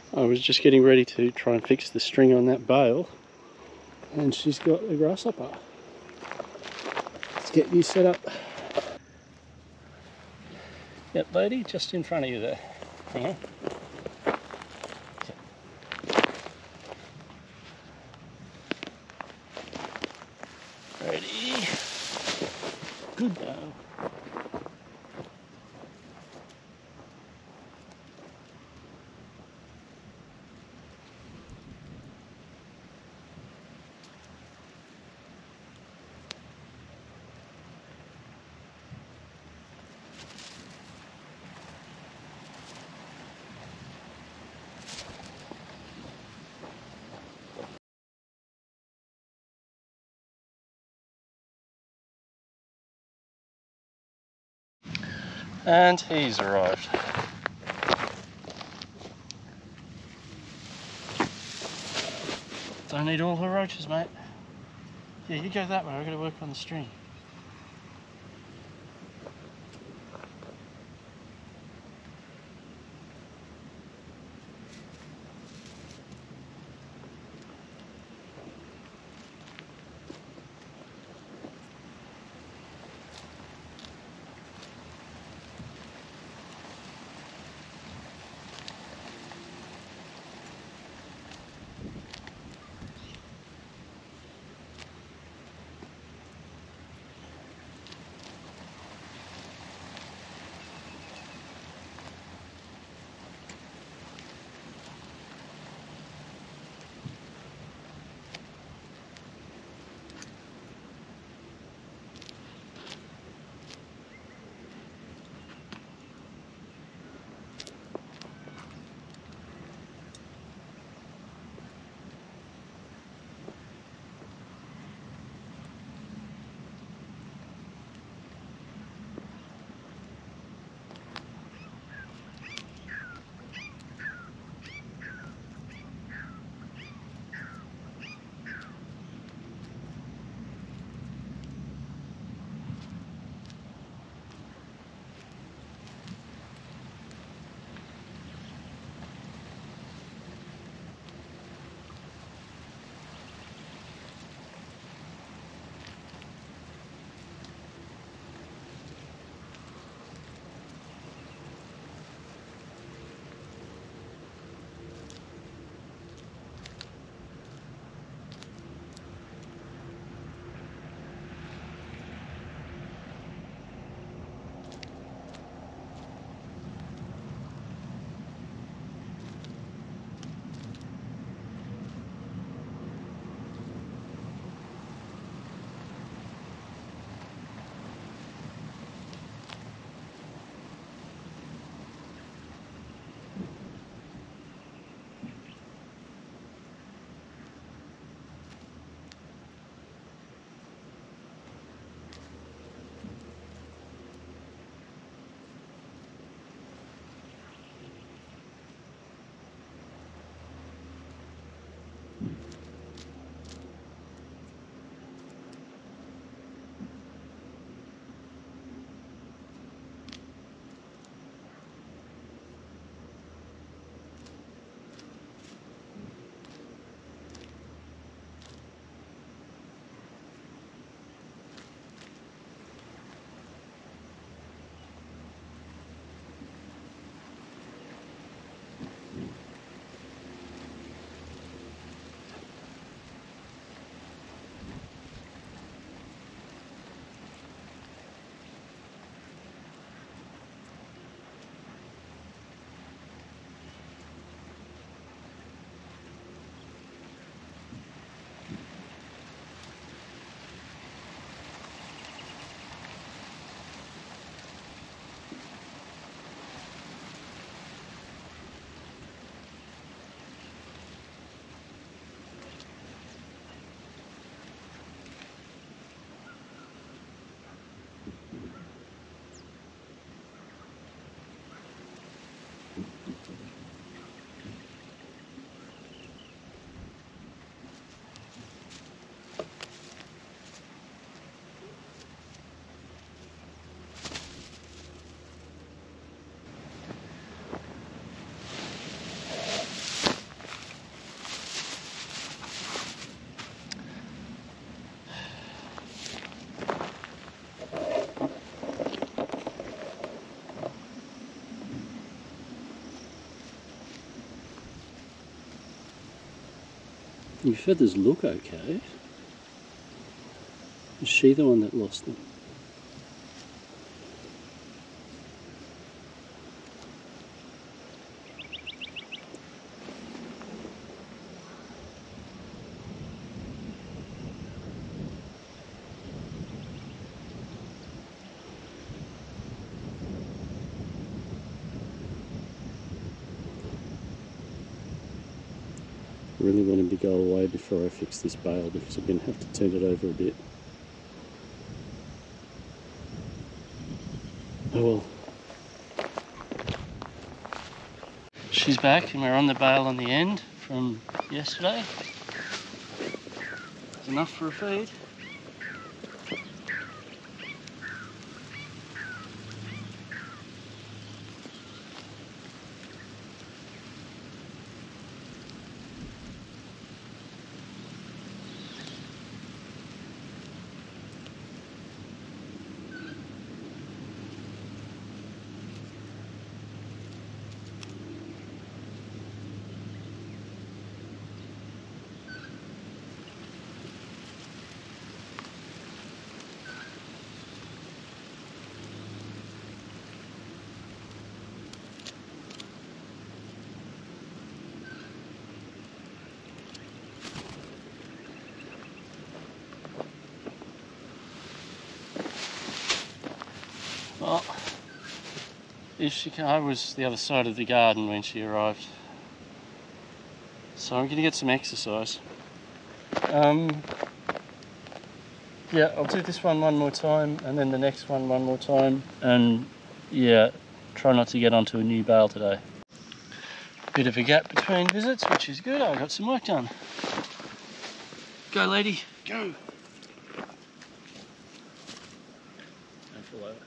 I was just getting ready to try and fix the string on that bail, and she's got a grasshopper. Let's get you set up. Yep, lady, just in front of you there. Hang on. Ready? Good go. And he's arrived. Don't need all the roaches, mate. Yeah, you go that way, I've got to work on the string. Your feathers look okay. Is she the one that lost them? I really want him to go away before I fix this bail because I'm going to have to turn it over a bit. Oh well. She's back and we're on the bail on the end from yesterday. It's enough for a feed. Well, if she can, I was the other side of the garden when she arrived, so I'm going to get some exercise. Yeah, I'll do this one more time and then the next one more time, and yeah, try not to get onto a new bail today. Bit of a gap between visits, which is good. I got some work done. Go lady, go! Don't fall over.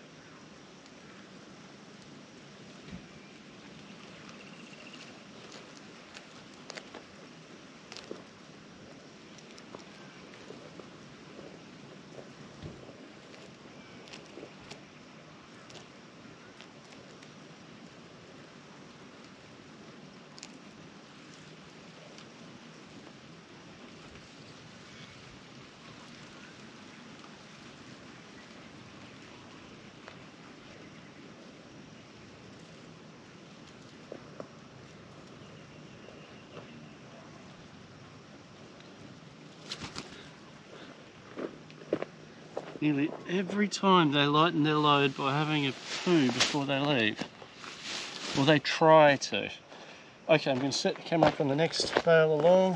Nearly every time they lighten their load by having a poo before they leave. Or they try to. Okay, I'm going to set the camera up on the next bail along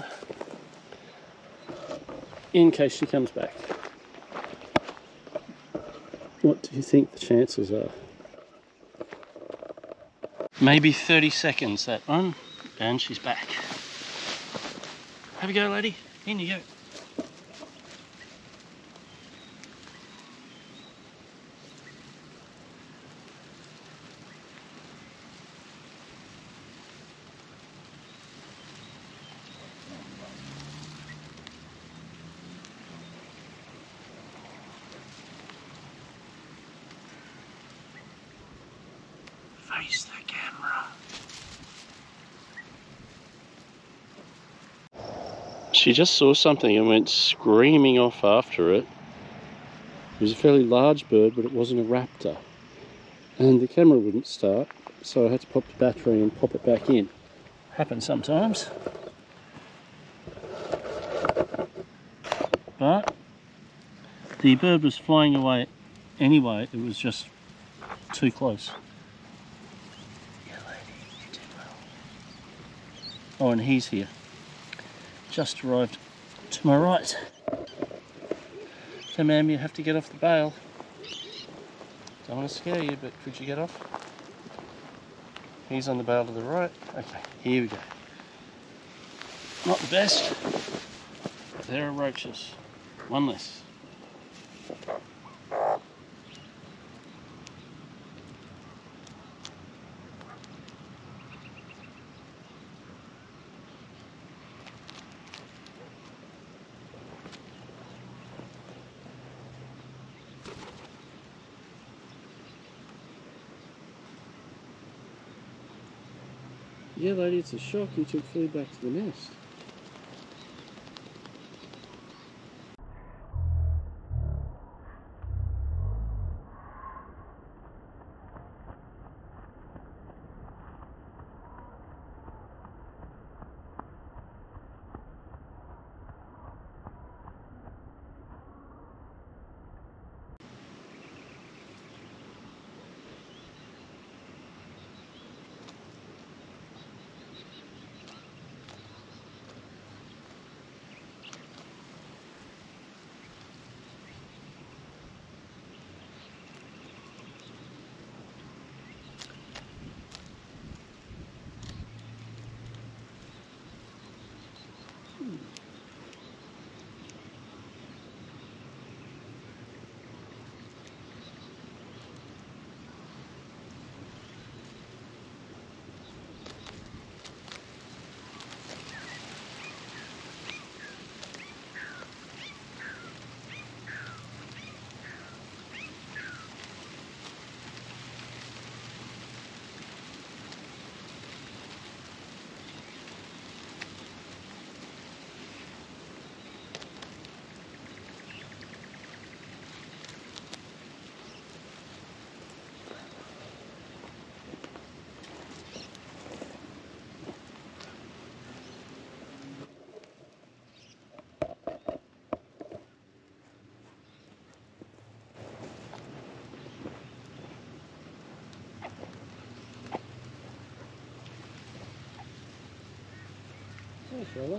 in case she comes back. What do you think the chances are? Maybe 30 seconds, that one, and she's back. Have a go, lady. In you go. Face the camera. She just saw something and went screaming off after it. It was a fairly large bird, but it wasn't a raptor. And the camera wouldn't start, so I had to pop the battery and pop it back in. Happens sometimes. But the bird was flying away anyway, it was just too close. Yeah, lady, you did well. Oh, and he's here. Just arrived to my right. So ma'am, you have to get off the bail. Don't want to scare you, but could you get off? He's on the bail to the right. Okay, here we go. Not the best. There are roaches. One less. Yeah, lady, it's a shock you took food back to the nest. Hey, fella.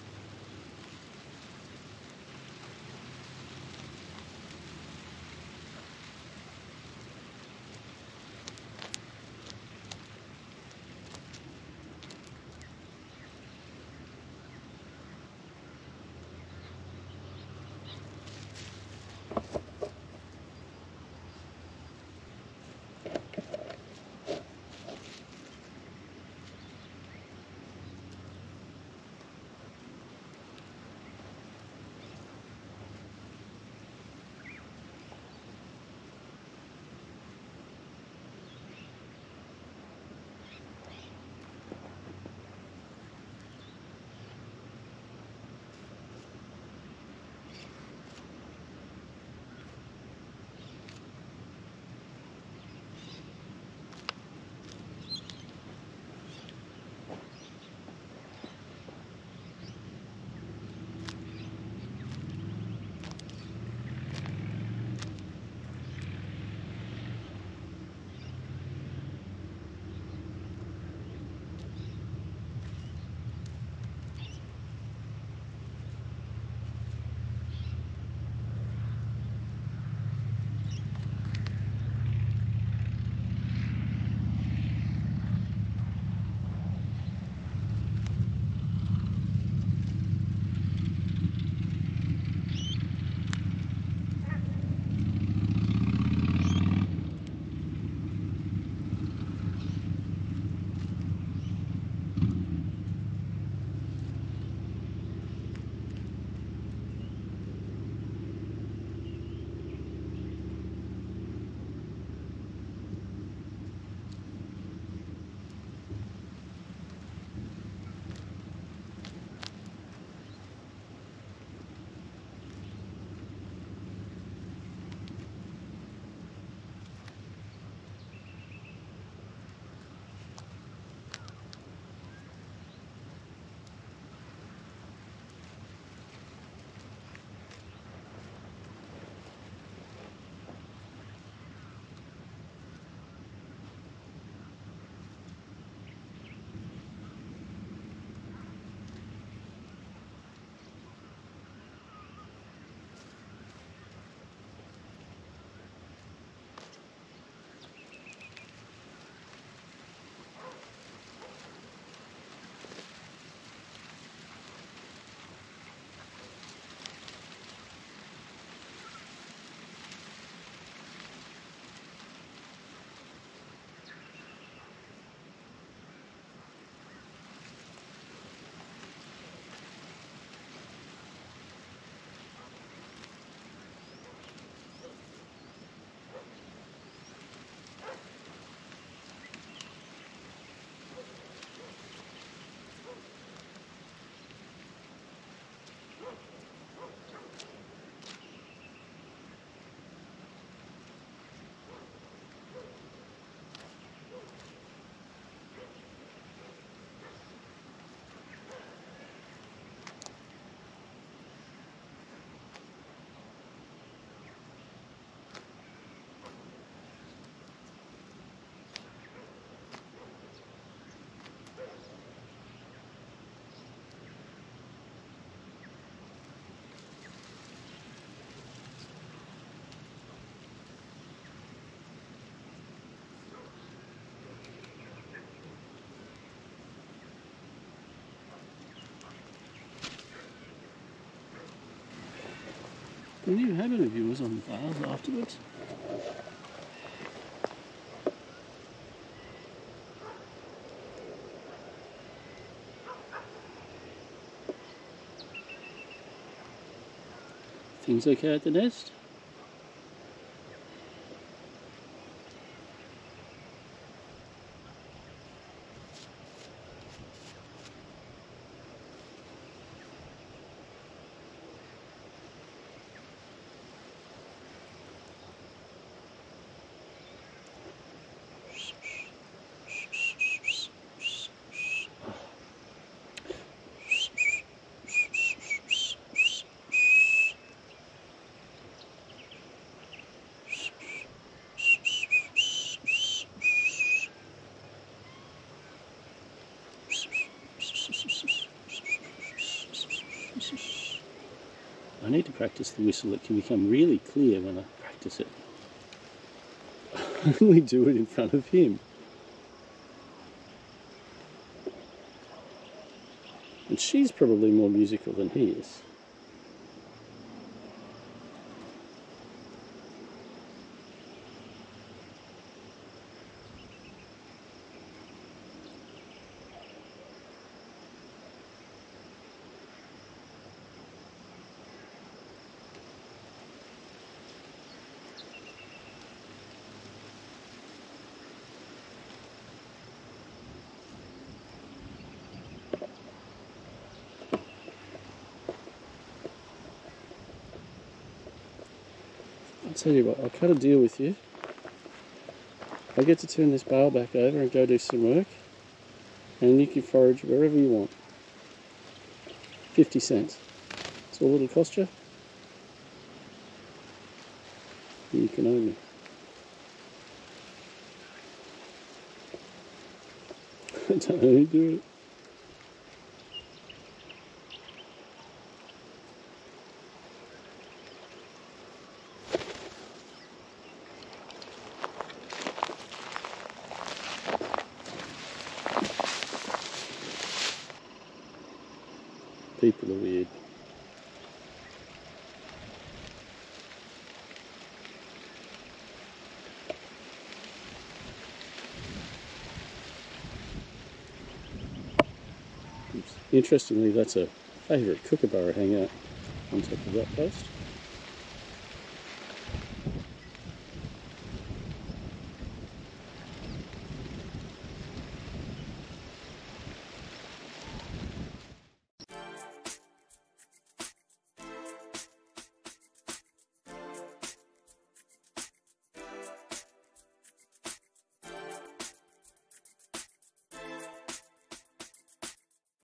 The new habit of yours on bars afterwards. Things okay at the nest? I need to practice the whistle. It can become really clear when I practice it. I only do it in front of him. And she's probably more musical than he is. I'll tell you what, I'll cut a deal with you. I get to turn this bale back over and go do some work, and you can forage wherever you want. 50 cents. That's all it'll cost you. And you can own me. I don't know who do it. People are weird. Interestingly, that's a favourite kookaburra hangout on top of that post.